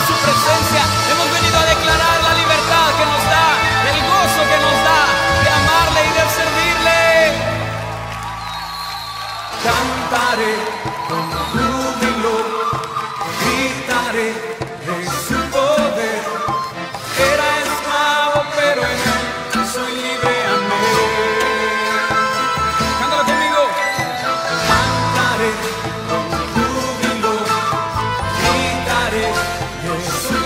su presencia. Hemos venido a declarar la libertad que nos da, el gozo que nos da de amarle y de servirle. Cantaré con júbilo, gritaré de su poder. Era esclavo, pero en él soy libre, amén. Cántalo conmigo. Cantaré con júbilo, gritaré de su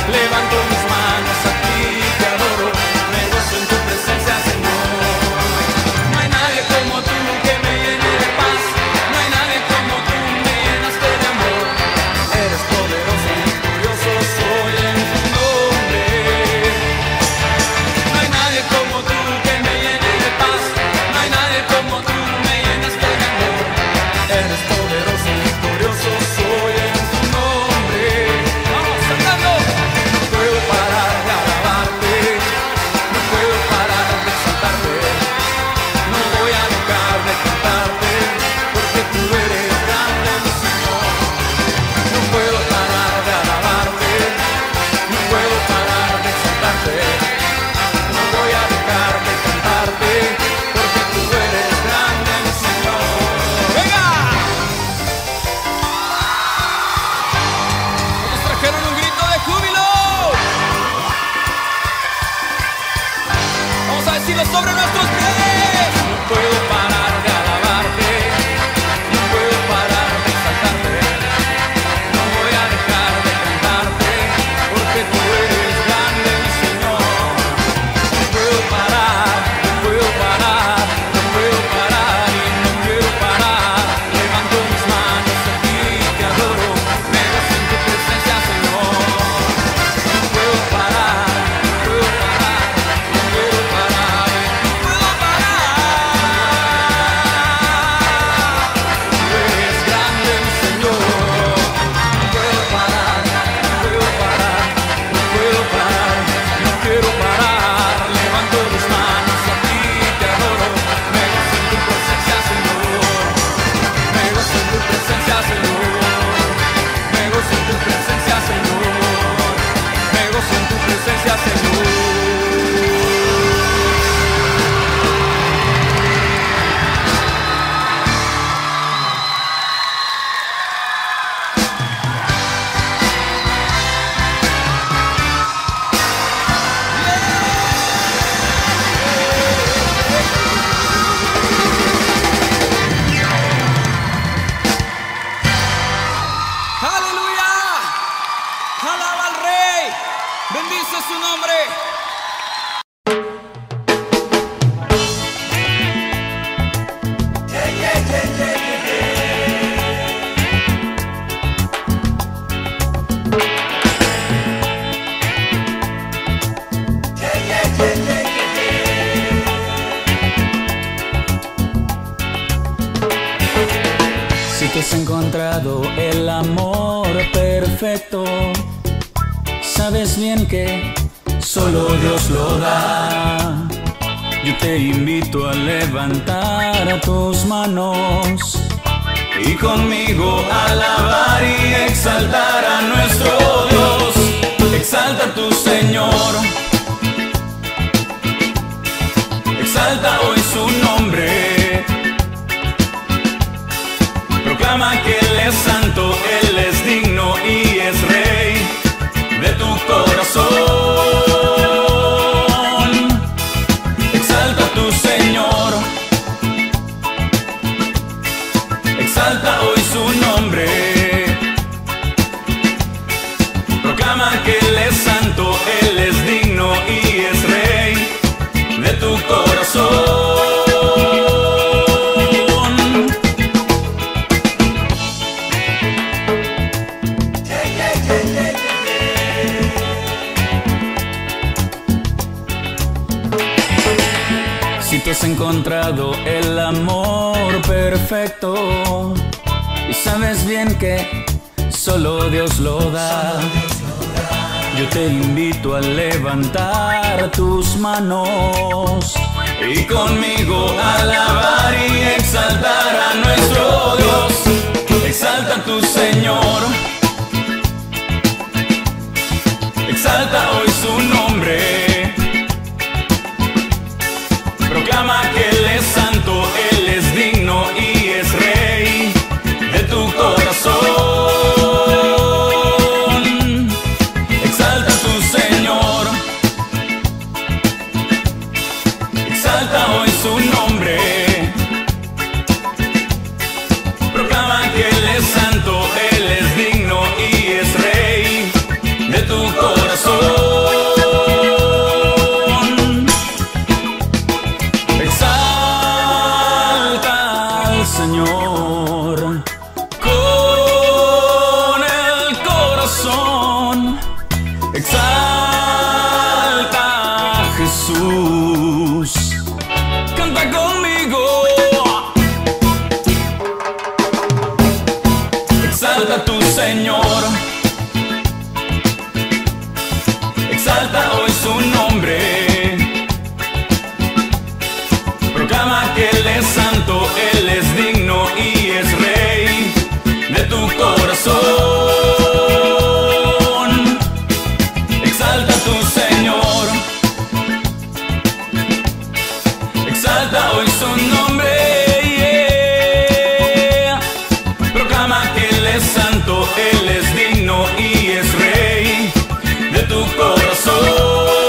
levanto mis manos a ti, te adoro, me gozo en tu presencia, Señor. No hay nadie como tú que me llene de paz, no hay nadie como tú, me llenaste de amor. Eres poderoso y glorioso, soy en tu nombre. No hay nadie como tú que me llene de paz, no hay nadie como tú, me llenaste de amor. Eres poderoso y glorioso, soy en tu nombre. Vamos cantando. No puedo parar de alabarte, no puedo parar de exaltarte, no voy a dejar de cantarte, porque tú eres grande, mi Señor. No puedo parar de alabarte, no puedo parar de exaltarte, no voy a dejar de cantarte, porque tú eres grande, mi Señor. ¡Venga! Nos trajeron un grito de júbilo. Vamos a decirlo sobre nuestros pies. No puedo parar de alabarte, no puedo parar de exaltarte, no voy a dejar de cantarte, porque tú eres grande, mi Señor. No puedo parar, no puedo parar, no puedo parar y no quiero parar. Levanto mis manos a ti, te adoro, me gozo en tu presencia, Señor. No puedo parar, no puedo parar, no quiero parar y no puedo parar. Tú eres grande, mi Señor. No puedo parar, no puedo parar, no puedo parar, no quiero parar. Levanto mis manos a ti, te adoro, me gozo en tu presencia, Señor. Me gozo en tu presencia, Señor. Me gozo en tu presencia, Señor. Me gozo en tu presencia, Señor. ¡Aleluya! ¡Alaba al Rey! ¡Bendice su nombre! Si tú has encontrado el amor perfecto, sabes bien que solo Dios lo da. Yo te invito a levantar tus manos y conmigo alabar y exaltar a nuestro Dios. Exalta a tu Señor, exalta hoy su nombre. Proclama que Él es santo, Él es digno y es Rey de tu corazón. Exalta a tu Señor, exalta hoy su nombre. Proclama que Él es santo, Él es digno y es Rey de tu corazón. Si tú has encontrado el amor perfecto y sabes bien que solo Dios lo da, yo te invito a levantar tus manos y conmigo alabar y exaltar a nuestro Dios. Exalta a tu Señor, exalta hoy su nombre. Proclama que Él es santo, Él es digno y es Rey de tu corazón. Exalta a tu Señor, exalta hoy su nombre. Proclama que Él es santo, Él es digno y es Rey de tu corazón. Señor. Exalta hoy su nombre. Proclama que Él es santo, Él es digno y es rey de tu corazón. Exalta a tu Señor. Exalta hoy su nombre. Yeah. Proclama que Él es santo, Él es digno y es rey de tu corazón.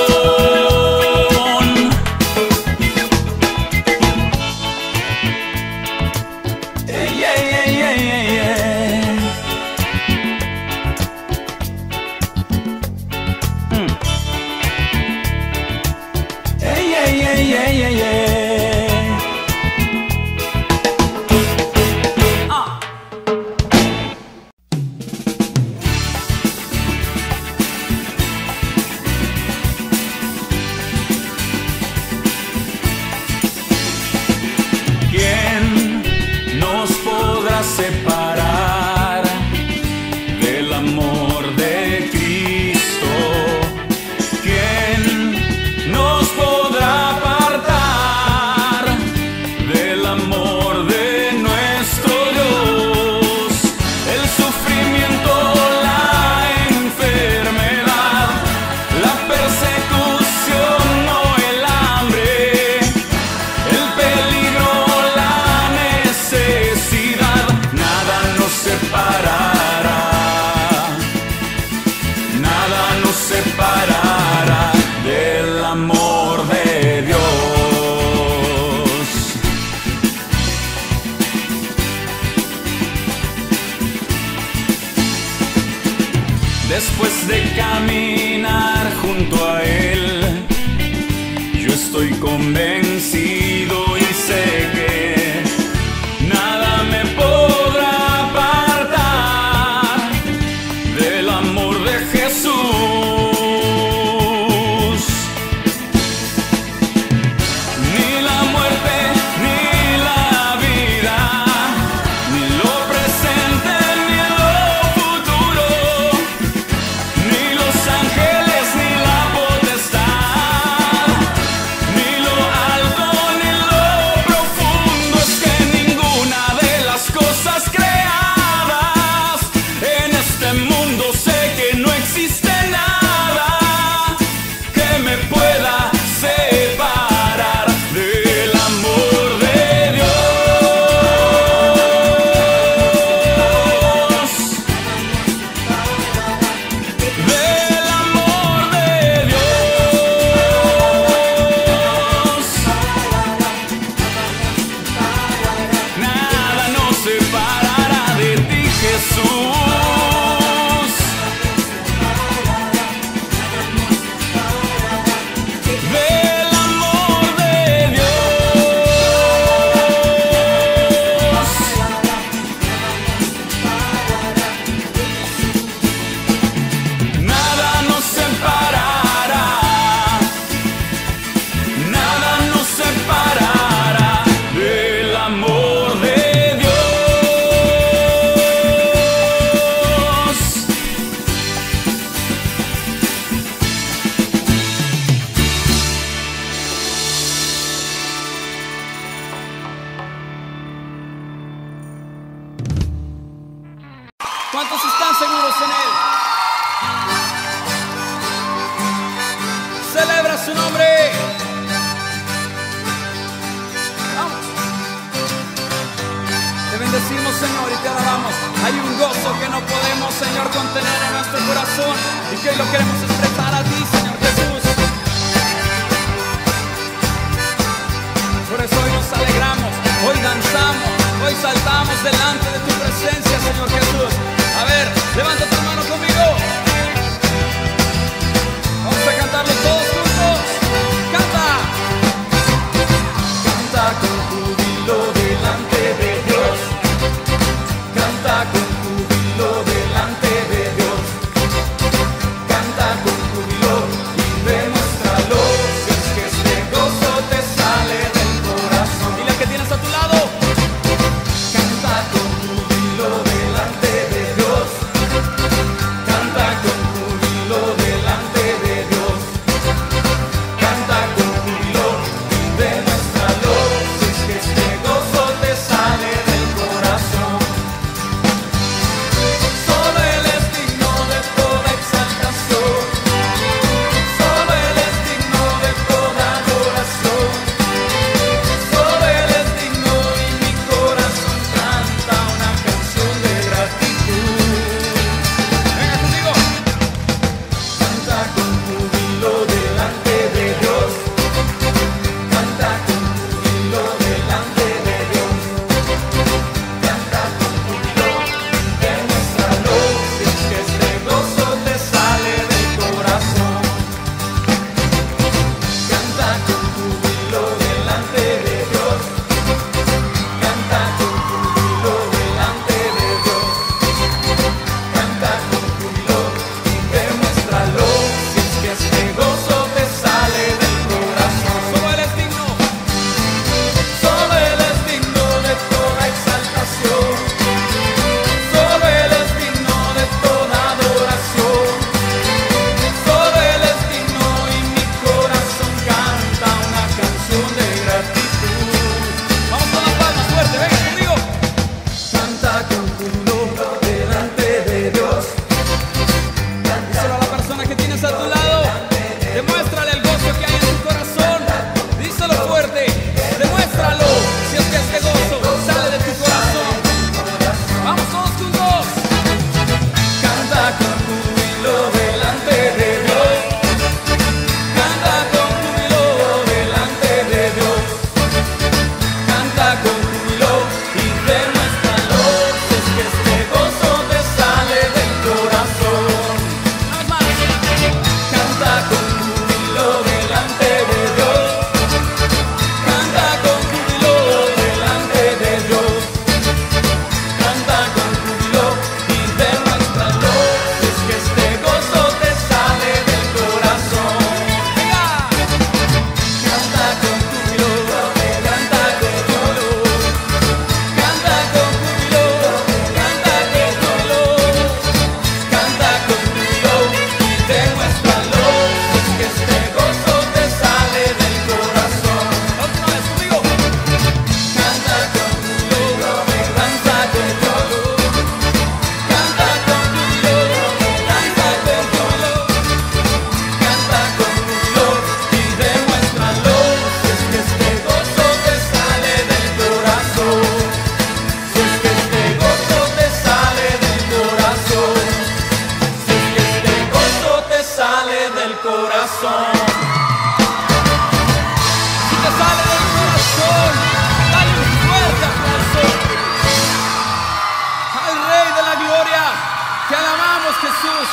¿Quién nos podrá separar del amor de Cristo? ¿Quién nos podrá apartar del amor de nuestro Dios? El sufrimiento, la enfermedad, la persecución o el hambre, el peligro, la necesidad, nada nos separará, nada nos separará del amor de Dios. Después de caminar junto a Él, yo estoy convencido y sé que nada me podrá apartar del amor de Jesús. Ni la muerte, ni la vida, ni lo presente, ni lo futuro, ni los ángeles, ni la potestad, ni lo alto, ni lo profundo. Es que ninguna de las cosas creadas en este mundo, sé que no existe nada que me pueda separar del amor de Dios. Del amor de Dios. Nada nos separará de ti, Jesús. Del amor de Dios. Nada nos separará, nada nos separará del amor de Dios. ¿Cuántos están seguros en Él? Celebra su nombre. Vamos. Te bendecimos, Señor, y te alabamos. Hay un gozo que no podemos, Señor, contener en nuestro corazón y que hoy lo queremos expresar a ti, Señor Jesús. Por eso hoy nos alegramos, hoy danzamos, hoy saltamos delante de tu presencia, Señor Jesús. A ver, levanta tu mano conmigo. Vamos a cantarlo todos juntos. Canta. Canta con júbilo delante de Dios. Canta con júbilo delante de Dios. Canta con corazón. Si te sale del corazón, dale un fuerte aplauso al Rey de la Gloria. Te alabamos, Jesús.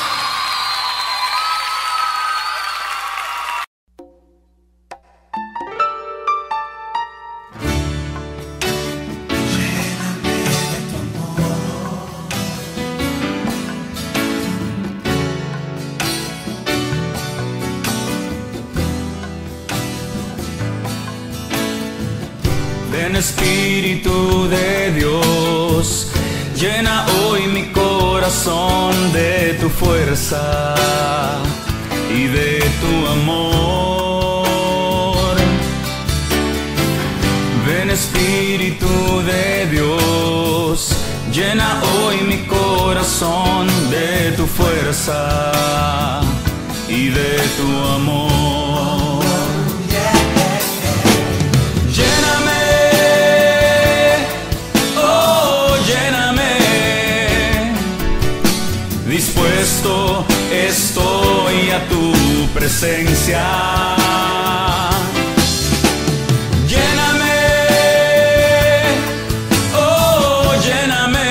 Ven Espíritu de Dios, llena hoy mi corazón de tu fuerza y de tu amor. Ven Espíritu de Dios, llena hoy mi corazón de tu fuerza y de tu amor. Dispuesto estoy a tu presencia. Lléname, oh, lléname.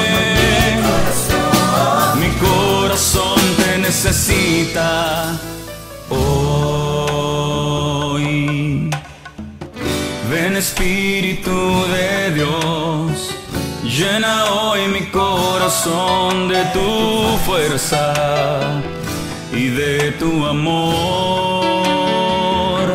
Mi corazón te necesita hoy. Ven Espíritu de Dios, llena hoy mi corazón de tu fuerza y de tu amor.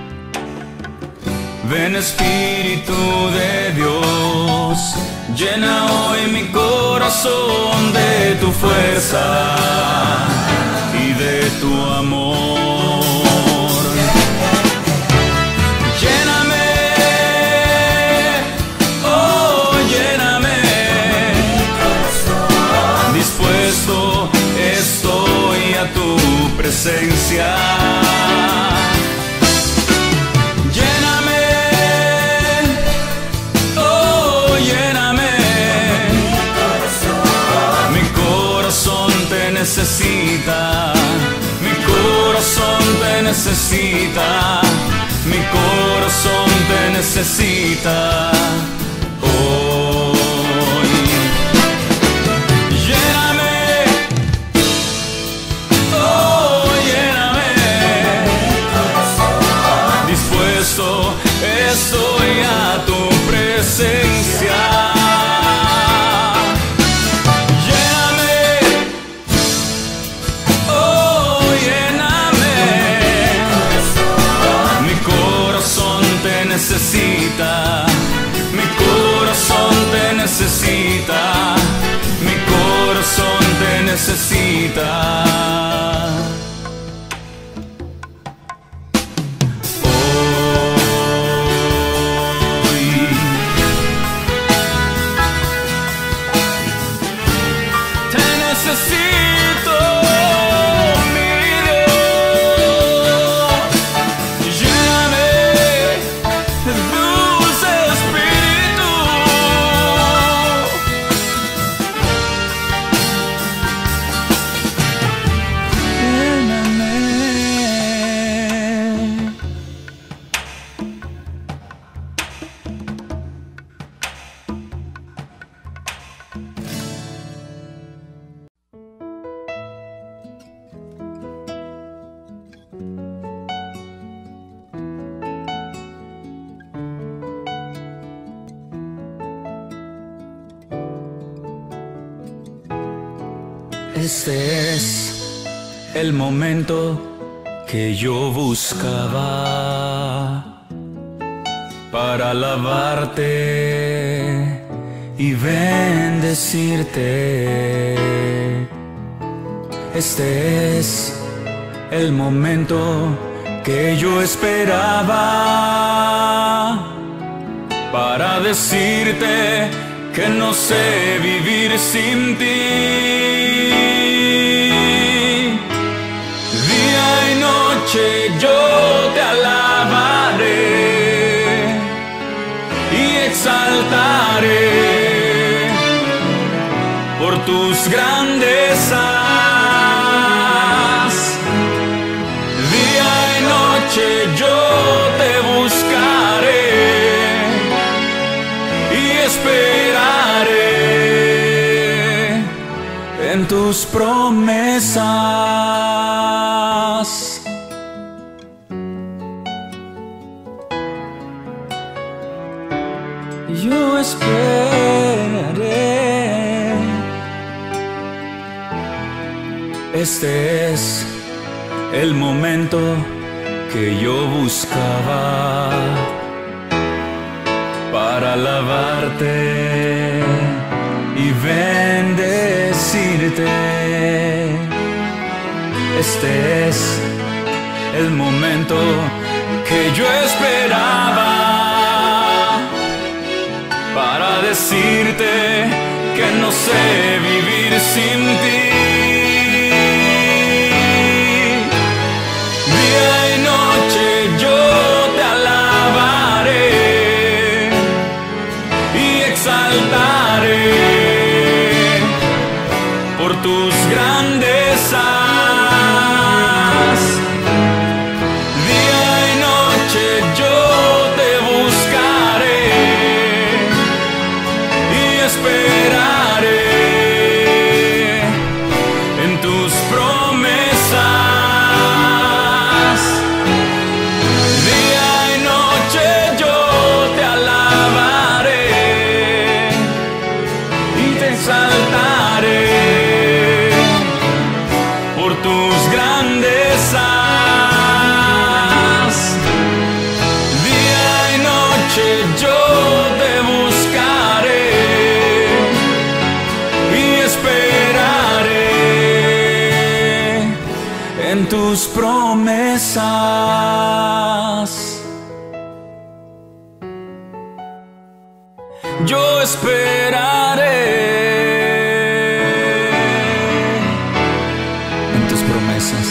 Ven Espíritu de Dios, llena hoy mi corazón de tu fuerza y de tu amor. Estoy a tu presencia. Lléname, oh, lléname. Mi corazón te necesita. Mi corazón te necesita. Mi corazón te necesita. Estoy a tu presencia. Lléname, oh, lléname. Mi corazón te necesita. Mi corazón te necesita. Mi corazón te necesita. Este es el momento que yo buscaba para alabarte y bendecirte. Este es el momento que yo esperaba para decirte que no sé vivir sin ti. Día y noche yo te alabaré y exaltaré por tus grandezas. noche yo te buscaré y esperaré en tus promesas. Yo esperaré. Este es el momento que yo buscaba para alabarte y bendecirte. Este es el momento que yo esperaba para decirte que no sé vivir sin ti. Día y noche yo te alabaré y exaltaré por tus grandezas. Día y noche yo te buscaré y esperaré en tus promesas. Día y noche yo te alabaré y te exaltaré por tus grandezas. Día y noche yo te buscaré y esperaré en tus promesas. Yo esperaré en tus promesas.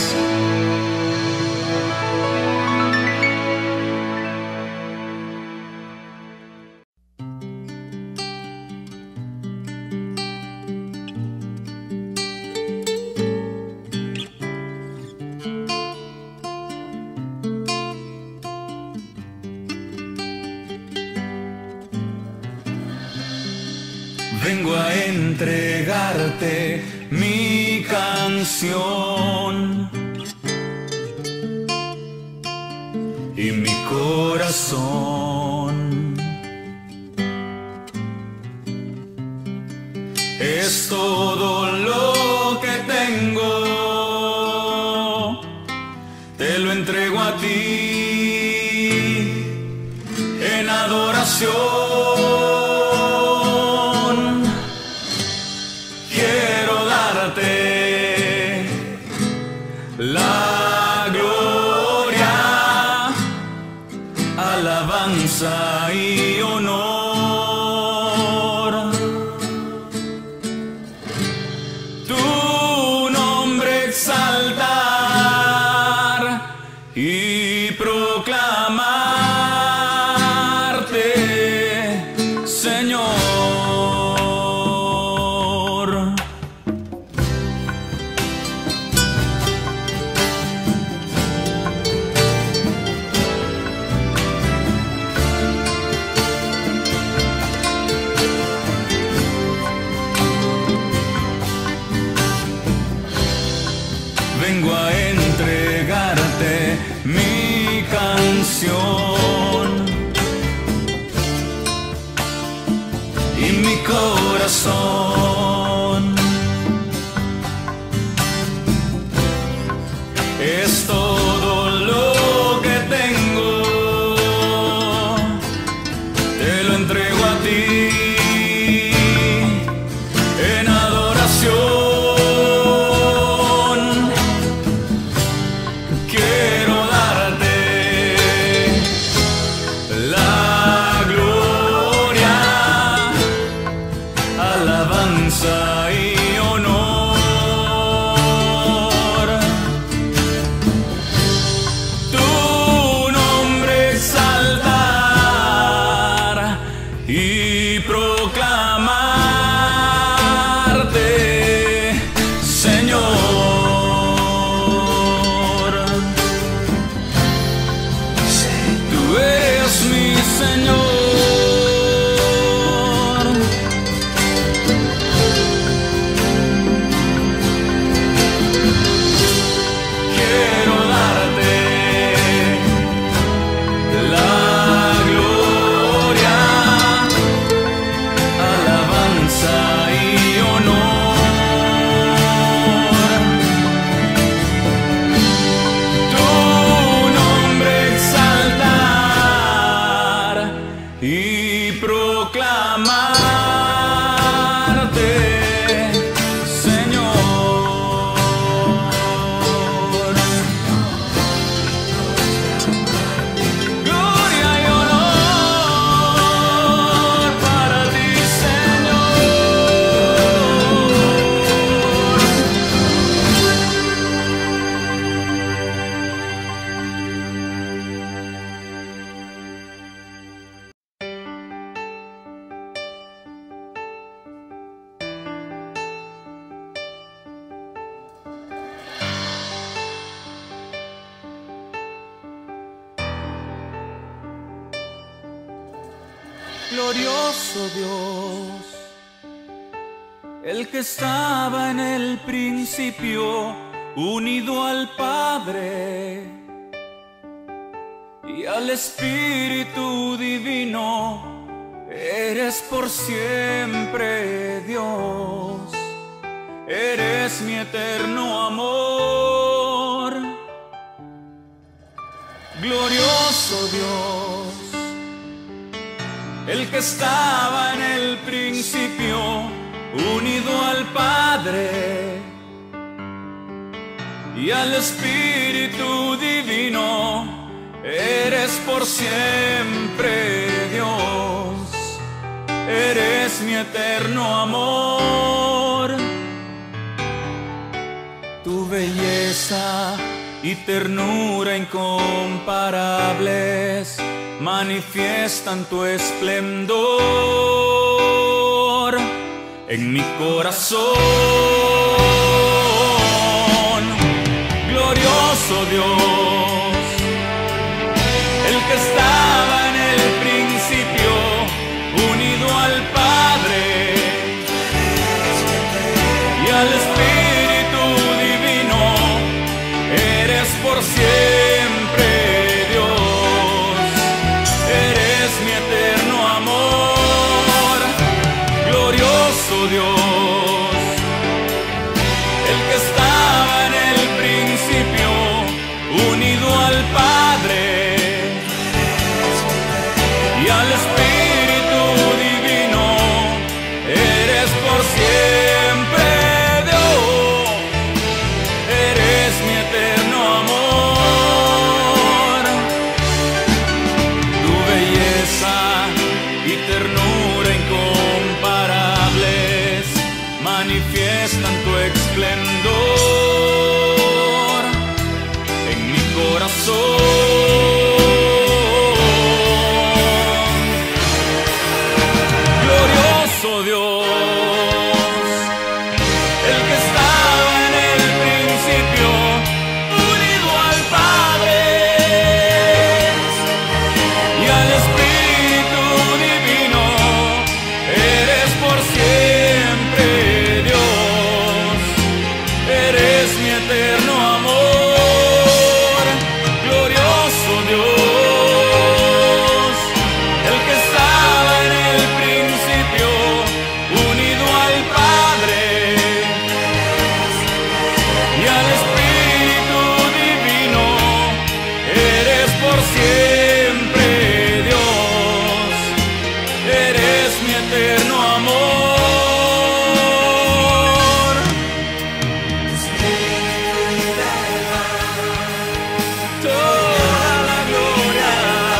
Vengo a entregarte mi canción y mi corazón. Es todo lo que tengo, te lo entrego a ti en adoración. La gloria, alabanza y honor. Tu nombre exaltar y proclamarte, Señor. Vengo a entregarte mi canción y mi corazón. Es todo lo que tengo, te lo entrego a ti en adoración. Alabanza Glorioso Dios, el que estaba en el principio, unido al Padre y al Espíritu Divino, eres por siempre Dios, eres mi eterno amor. Glorioso Dios, el que estaba en el principio, unido al Padre y al Espíritu Divino, eres por siempre Dios, eres mi eterno amor. Tu belleza y ternura incomparables manifiestan tu esplendor en mi corazón. Glorioso Dios, el que estaba en el principio, unido al Padre y al Espíritu Divino, eres por siempre Dios, eres mi eterno amor. Glorioso Dios, el que estaba en el principio, unido al Padre y al Espíritu Divino, eres por siempre Dios, eres mi eterno amor. Tu belleza y ternura incomparables manifiestan tu esplendor en mi corazón. Glorioso Dios, el que estaba en el principio, unido al Padre y al Espíritu Divino, eres por siempre Dios, eres mi eterno amor. Glorioso Dios, el que estaba en el principio, unido al Padre y al Espíritu Divino, eres por siempre Dios, eres mi eterno amor. Toda la gloria,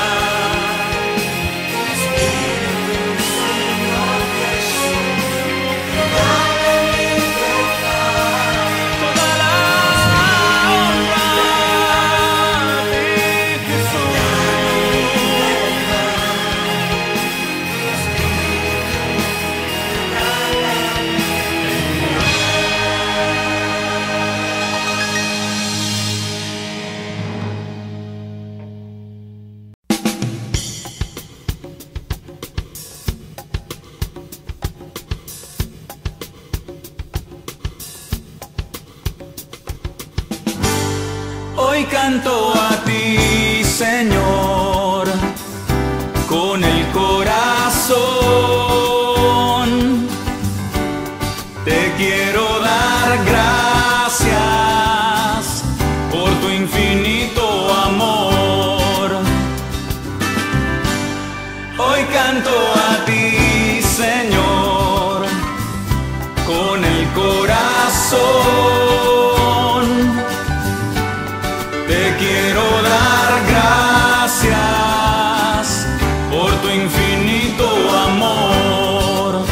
toda la honra a ti, Jesús. Hoy canto a ti, Señor, con el corazón. Te quiero dar gracias por tu infinito amor. Hoy canto a ti, Señor, con el corazón. Te quiero dar gracias por tu infinito amor,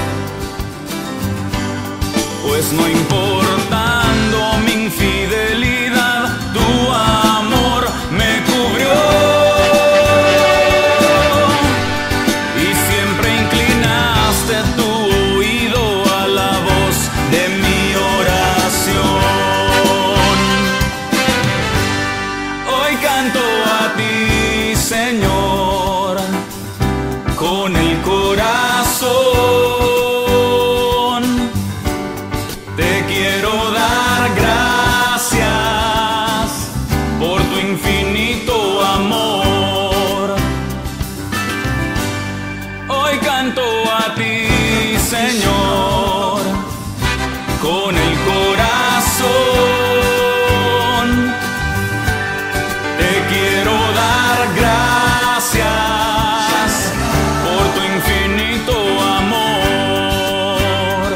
pues no importando mi infidelidad, tu amor me cubrió y siempre inclinaste tu oído a la voz de mi oración. Hoy canto a ti, Señor, con el corazón. infinito amor. Hoy canto a ti, Señor, con el corazón. Te quiero dar gracias por tu infinito amor.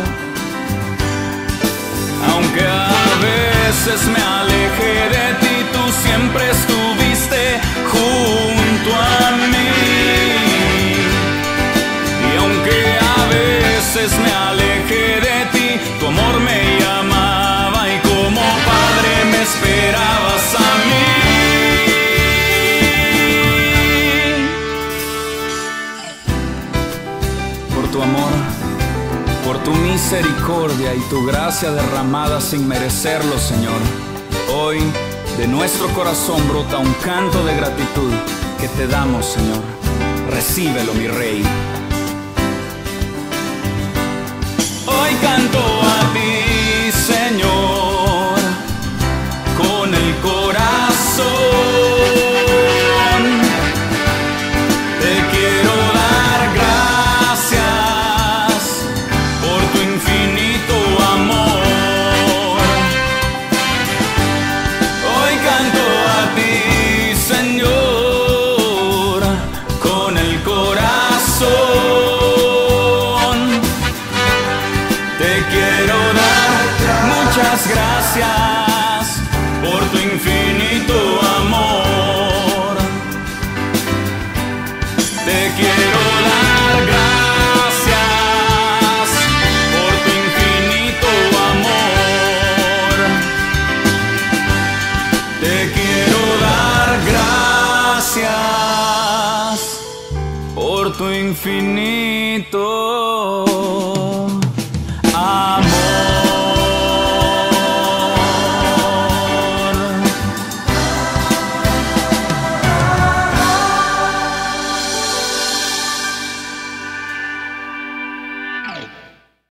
Aunque a veces me alejé de ti, tú siempre estuviste junto a mí. Y aunque a veces me alejé de ti, tu amor me llamaba y como padre me esperabas a mí. Por tu amor, por tu misericordia y tu gracia derramada sin merecerlo, Señor, hoy de nuestro corazón brota un canto de gratitud que te damos, Señor. Recíbelo, mi Rey. Hoy canto a ti, Señor, con el corazón. Te quiero dar gracias por tu infinito amor. Hoy canto a ti, Señor, con el corazón. Te quiero dar muchas gracias por tu infinito amor. Te quiero dar gracias por tu infinito amor. Te quiero dar gracias por tu infinito